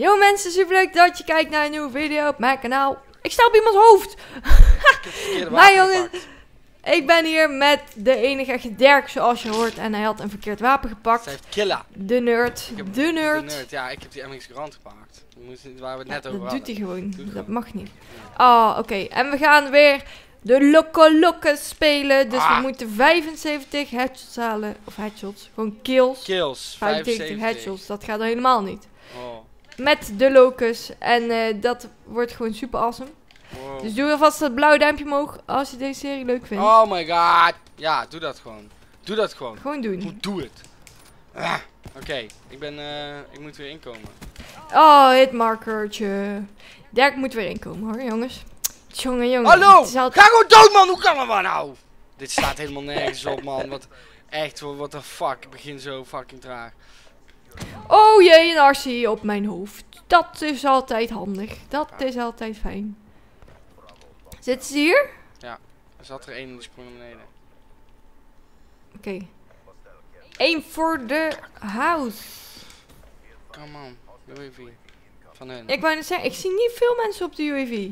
Yo mensen, super leuk dat je kijkt naar een nieuwe video op mijn kanaal. Ik sta op iemands hoofd. Maar jongens, ik ben hier met de enige echte Dirk zoals je hoort. En hij had een verkeerd wapen gepakt. Hij heeft Killa. De nerd. De nerd. Ja, ik heb die MX Grand gepakt. Waar we het net over dat hadden. doet hij gewoon. Doet Dat mag niet. Oh, oké. En we gaan weer de Lokke spelen. Dus we moeten 75 headshots halen. Of headshots. Gewoon kills. Kills. 75 headshots. Dat gaat er helemaal niet. Oh. Met de locus. En dat wordt gewoon super awesome. Wow. Dus doe alvast dat blauwe duimpje omhoog als je deze serie leuk vindt. Oh my god. Ja, doe dat gewoon. Doe dat gewoon. Gewoon doen. Doe het. Oké, ik moet weer inkomen. Oh, hitmarkertje. Dirk moet weer inkomen hoor, jongens. Jongen. Hallo! Het is altijd... Ga gewoon dood, man! Hoe kan dat maar nou? Dit staat helemaal nergens op, man. Wat echt, what the fuck. Ik begin zo fucking traag. Oh jee, een arsie op mijn hoofd. Dat is altijd handig. Dat is altijd fijn. Zitten ze hier? Ja, er zat er één in die sprong naar beneden. Oké. Eén voor de house. Come on, UAV. Van hen. Ik wou net zeggen, ik zie niet veel mensen op de UAV.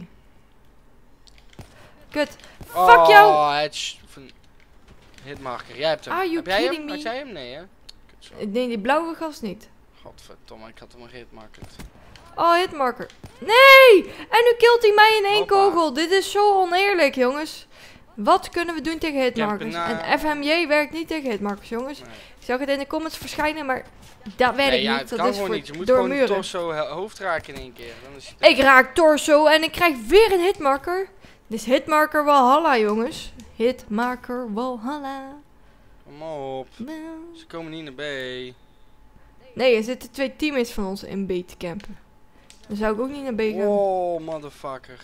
Kut. Fuck jou! Oh, hitmarker. Jij hebt hem. Are you Heb jij kidding hem? me? Had jij hem? Nee, hè? Kut zo. Nee, die blauwe gast niet. Godverdomme, ik had hem al gehitmarkerd. Oh, hitmarker. Nee! En nu killt hij mij in één Hoppa. kogel. Dit is zo oneerlijk, jongens. Wat kunnen we doen tegen hitmarkers? En FMJ werkt niet tegen hitmarkers, jongens. Nee. Ik zag het in de comments verschijnen, maar dat werkt Nee, ja, niet. het Dat kan is gewoon voor niet. Je moet door gewoon muren. torso hoofd raken in één keer. Dan is Ik raak torso en ik krijg weer een hitmarker. Dit is hitmarker Walhalla, jongens. Hitmarker Walhalla. Kom op. Ze komen niet naar B. Nee, er zitten 2 teammates van ons in B te campen. Dan zou ik ook niet naar B gaan. Oh, motherfucker.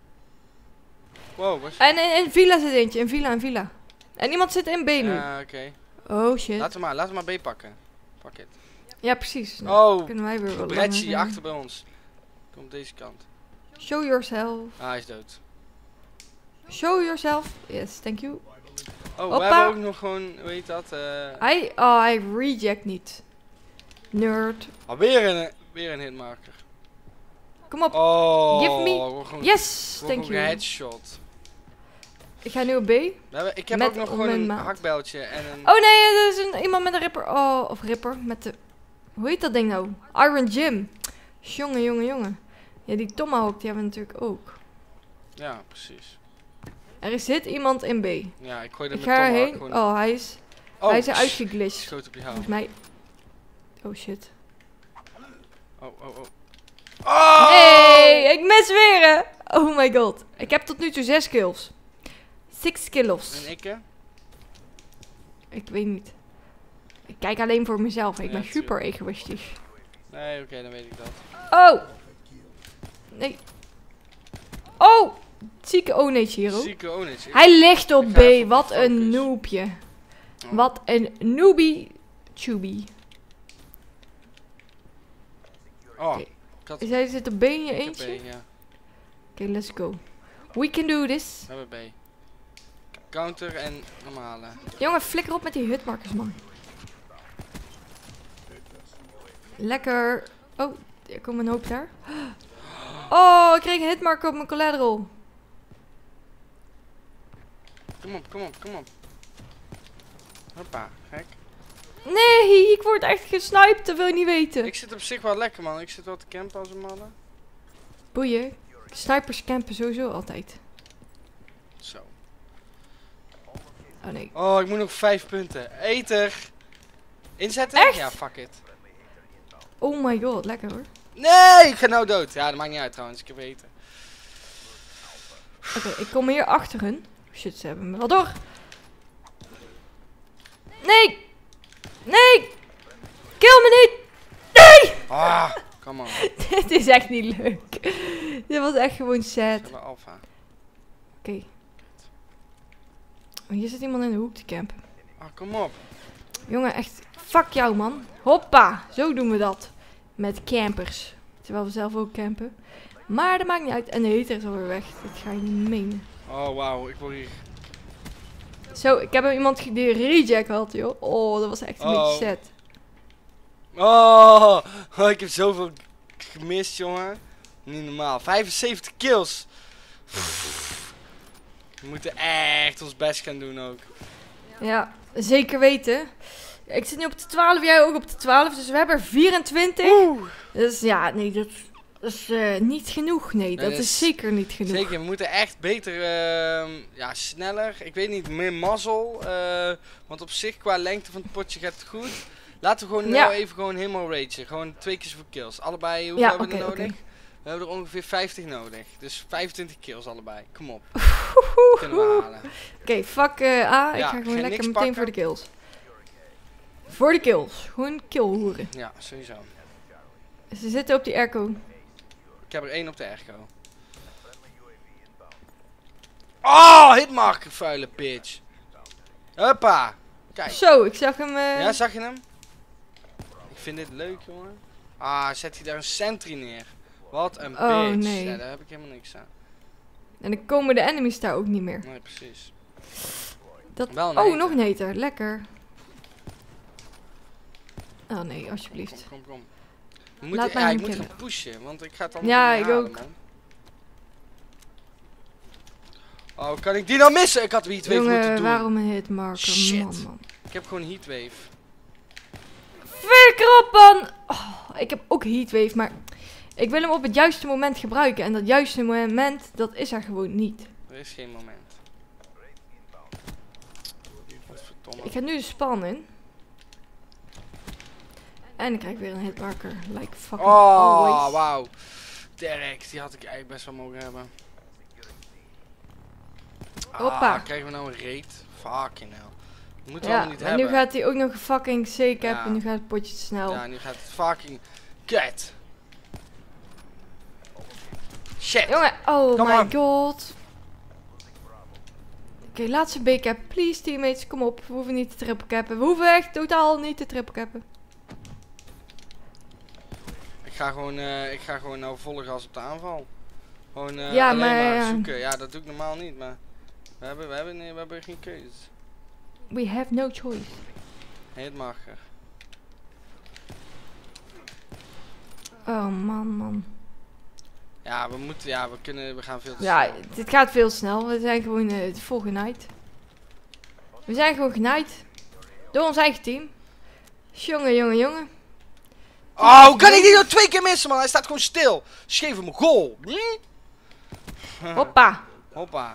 Wow, was... En in villa zit eentje, in villa. En iemand zit in B nu. Ja, oké. Oh shit. Laten we maar B pakken. Fuck it. Ja, precies. Nou, Oh, kunnen wij weer wat Bretje langer achter bij ons. Kom op deze kant. Show yourself. Ah, hij is dood. Show yourself. Yes, thank you. Oh, Hoppa. we hebben ook nog gewoon, hoe heet dat? Hij reject niet. Nerd. Weer een hitmarker. Kom op. Oh, Give me- Gewoon, Yes, thank you. headshot. Ik ga nu op B. Ik heb Met ook nog op gewoon mijn een maat. hakbijltje en een... Oh nee, er is iemand met een ripper. Oh, of ripper. Met de... Hoe heet dat ding nou? Iron Jim. Jongen. Ja, die Tomahawk, die hebben we natuurlijk ook. Ja, precies. Er zit iemand in B. Ja, ik gooi er Ik met ga Tomahawk erheen. gewoon... Oh, hij is eruit geglitcht. Schoot op je hout. Volgens mij... Oh shit. Oh. Oh! Nee, ik mis weer hè. Oh my god. Ik heb tot nu toe 6 kills. 6 kills. En ik? Ik weet niet. Ik kijk alleen voor mezelf. Ik Ja, ben super tuurlijk. egoïstisch. Nee, oké, dan weet ik dat. Oh! Nee. Oh! Zieke onetje hier ook. Zieke onetje. Hij ligt op Ik B. ga even Wat een focus. noobje. Oh. Wat een noobie. Chubby. Oh, Oké. ik had... Is hij zit op B in je ik heb eentje? B, ja. Oké, let's go. We can do this. We hebben B. Counter en normale. Jongen, flikker op met die hitmarkers, man. Lekker. Oh, er komt een hoop daar. Oh, ik kreeg een hitmarker op mijn collateral. Kom op. Hoppa, gek. Nee, ik word echt gesniped, dat wil je niet weten. Ik zit op zich wel lekker, man. Ik zit wel te campen als een mannen. Boeien. Snipers campen sowieso altijd. Zo. Oh nee. Oh, ik moet nog 5 punten. Eter. Inzetten? Echt? Ja, fuck it. Oh my god, lekker hoor. Nee, ik ga nou dood. Ja, dat maakt niet uit trouwens. Ik heb eten. Oké, ik kom hier achter hun. Shit, ze hebben me wel door. Nee! Nee! Kill me niet! Nee! Ah, come on. Dit is echt niet leuk. Dit was echt gewoon sad. We hebben alpha. Oké. Oh, hier zit iemand in de hoek te campen. Ah, kom op. Jongen, echt. Fuck jou, man. Hoppa. Zo doen we dat. Met campers. Terwijl we zelf ook campen. Maar dat maakt niet uit. En de heater is alweer weg. Dat ga je niet menen. Oh, wauw. Ik word hier... Zo, ik heb hem iemand die reject had, joh. Oh, dat was echt een beetje sad. Oh, ik heb zoveel gemist, jongen. Niet normaal. 75 kills. We moeten echt ons best gaan doen ook. Ja, zeker weten. Ik zit nu op de 12, jij ook op de 12. Dus we hebben er 24. Dus ja, nee, dat is niet genoeg. Nee, dat is zeker niet genoeg. Zeker, we moeten echt beter, ja, sneller. Ik weet niet, meer mazzel. Want op zich, qua lengte van het potje gaat het goed. Laten we gewoon nou even gewoon helemaal ragen. Gewoon 2 keer zoveel kills. Allebei, hoeveel hebben we er nodig? We hebben er ongeveer 50 nodig. Dus 25 kills allebei. Kom op. Kunnen we halen. Oké, fuck A. Ik ga gewoon lekker meteen voor de kills. Voor de kills. Gewoon killhoeren. Ja, sowieso. Ze zitten op die airco. Ik heb er 1 op de airco. Oh, hitmarker, vuile bitch. Hoppa. Kijk. Zo, ik zag hem. Ja, zag je hem? Ik vind dit leuk, jongen. Ah, zet hij daar een sentry neer. Wat een bitch. Nee. Ja, daar heb ik helemaal niks aan. En dan komen de enemies daar ook niet meer. Nee, precies. Dat... Oh, nog een hater. Lekker. Oh nee, alsjeblieft. Kom. Ik moet gaan pushen, want ik ga het allemaal ja, niet halen, ik ook. man. Oh, kan ik die nou missen? Ik had heatwave moeten doen. Waarom een hitmarker? Shit. Man. Ik heb gewoon heatwave. Flikker op, man! Oh, ik heb ook heatwave, maar ik wil hem op het juiste moment gebruiken. En dat juiste moment, dat is er gewoon niet. Er is geen moment. Ik ga nu de span in. En ik krijg weer een hitmarker. Like fucking always. Wauw. Direct, die had ik eigenlijk best wel mogen hebben. Hoppa. Krijgen we nou een raid? Fucking hell. Dat moeten we Ja, allemaal niet en hebben. nu gaat hij ook nog een fucking C-cap Ja. en nu gaat het potje te snel. Ja, nu gaat het fucking kut. Shit. Jongen, oh Come my on. god. Oké, laatste B-cap. Please teammates, kom op. We hoeven niet te triple cappen. We hoeven echt totaal niet te triple cappen. Ik ga gewoon nou volle gas op de aanval. Gewoon Ja, alleen maar maar zoeken. Ja, dat doe ik normaal niet, maar we hebben geen keuze. we have no choice. Het mag er. Oh man. Ja, we gaan veel te Ja, snel. dit gaat veel snel. We zijn gewoon vol genaaid. We zijn gewoon genaaid. Door ons eigen team. Jongen. Oh, hoe kan ik die nou 2 keer missen, man? Hij staat gewoon stil. Geef hem een goal. Hoppa. Hoppa.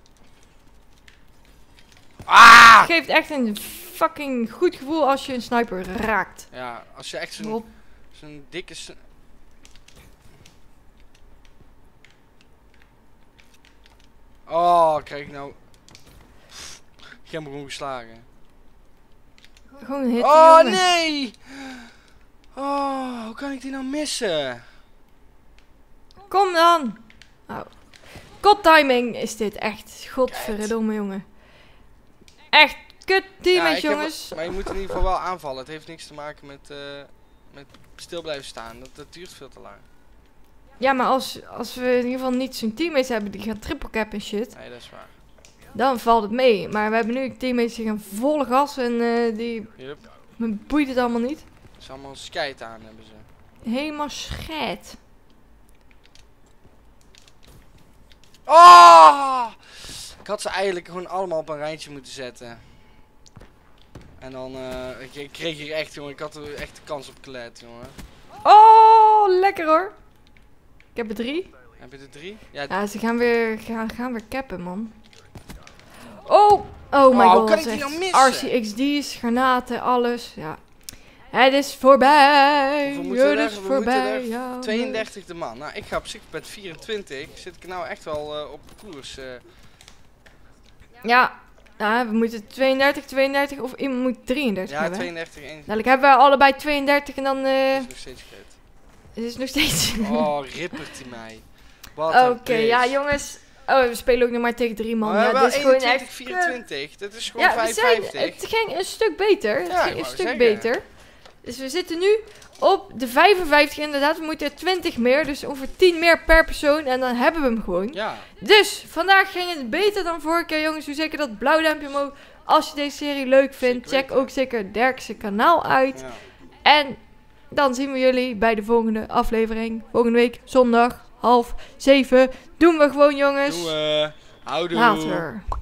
Ah! Het geeft echt een fucking goed gevoel als je een sniper raakt. Ja, als je echt zo'n dikke... Oh, krijg ik nou... Ik heb hem gewoon geslagen. Gewoon een hit. Oh, jongen. nee! Oh, hoe kan ik die nou missen? Kom dan. Oh. God timing is dit echt. Godverdomme, jongen. Echt kut teammates, jongens. Maar je moet in ieder geval wel aanvallen. Het heeft niks te maken met stil blijven staan. Dat duurt veel te lang. Ja, maar als we in ieder geval niet zo'n teammates hebben die gaan triple cap en shit, Nee, dat is waar. dan valt het mee. Maar we hebben nu teammates die gaan volle gas en die Yup. me boeit het allemaal niet. Ze is allemaal skate aan hebben ze. Helemaal scheid. Oh! Ik had ze eigenlijk gewoon allemaal op een rijtje moeten zetten. En dan, ik kreeg hier echt, jongen, ik had er echt de kans op gelet, jongen. Oh, lekker hoor. Ik heb er 3. Heb je er 3? Ja, Ja, ze gaan weer cappen, man. Oh my god. hoe kan ik die nou missen? RCXD's, granaten, alles. Ja. Het is voorbij. Hoeveel moeten we Het is er? voorbij. Ja, 32 de man. Nou, ik ga op zich met 24. Zit ik nou echt wel op koers. Ja, we moeten 32 of iemand moet 33 Ja, hebben. 32 en Dadelijk hebben we allebei 32 en dan... dat is nog steeds kut. Het is nog steeds... Oh, rippert hij mij. Wat Oké, ja jongens. Oh, we spelen ook nog maar tegen 3 man. Ja, dit is gewoon echt... 24. Dat is gewoon Ja, 55. het ging een stuk beter. Ja, Het ging ik een wou stuk zeggen. beter. Dus we zitten nu op de 55 inderdaad. We moeten er 20 meer. Dus ongeveer 10 meer per persoon. En dan hebben we hem gewoon. Ja. Dus vandaag ging het beter dan vorige keer, jongens. Doe zeker dat blauw duimpje omhoog. Als je deze serie leuk vindt, Zeker check ook zeker Derkse kanaal uit. Ja. En dan zien we jullie bij de volgende aflevering. Volgende week, zondag, 6:30. Doen we gewoon, jongens. Doei. Houdoe. Later.